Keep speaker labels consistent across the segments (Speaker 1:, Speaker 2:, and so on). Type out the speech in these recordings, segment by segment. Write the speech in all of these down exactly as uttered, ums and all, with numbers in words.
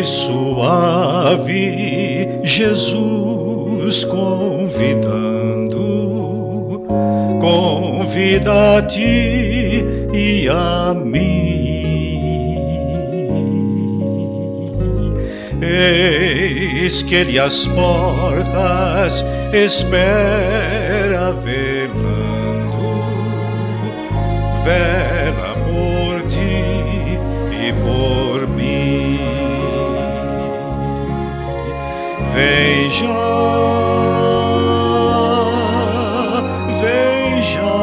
Speaker 1: suave, Jesus convidando, convida a ti e a mim. Eis que ele às portas espera velando, vela por ti e por mim. Vem já, vem já,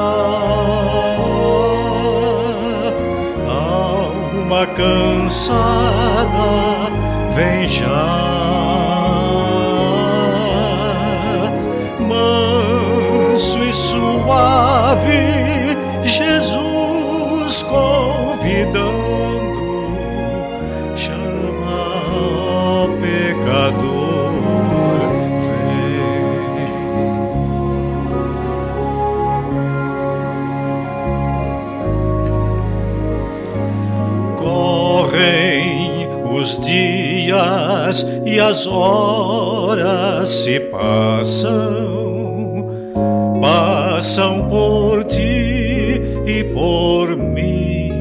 Speaker 1: alma cansada, vem já, manso e suave, Jesus convidando, chama o pecador. Correm os dias e as horas se passam, passam por ti e por mim.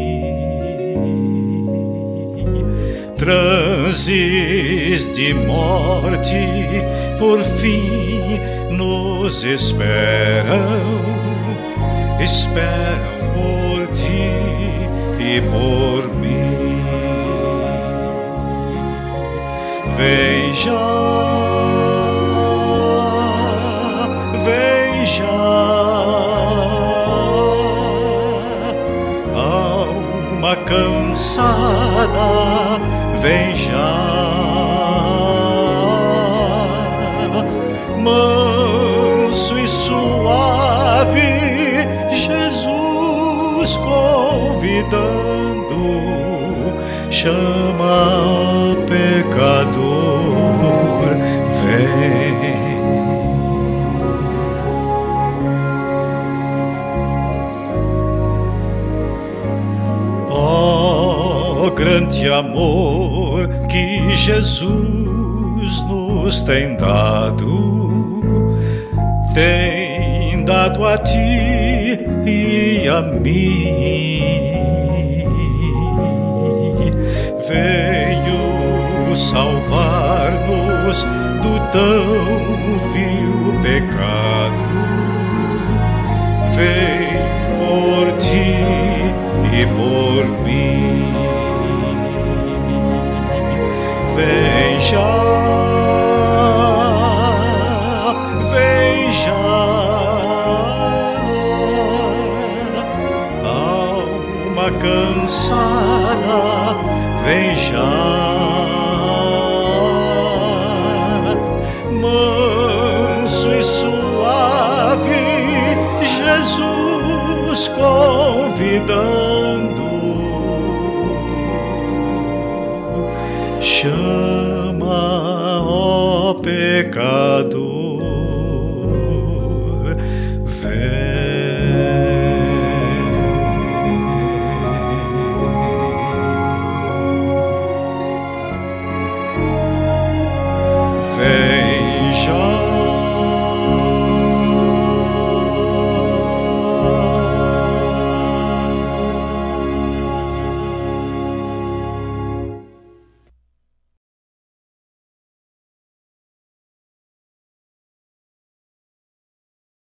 Speaker 1: Transes de morte por fim nos esperam, esperam por ti e por mim. Vem já, vem já, alma cansada, vem já, manso e suave, Jesus convidando, chama o pecador, vem. Oh, grande amor que Jesus nos tem dado, tem dado a ti e a mim. Veio salvar-nos do tão vil pecado, veio por ti e por mim. Vem já, vem já, alma cansada, vem já, manso e suave, Jesus convidando, chama o pecador.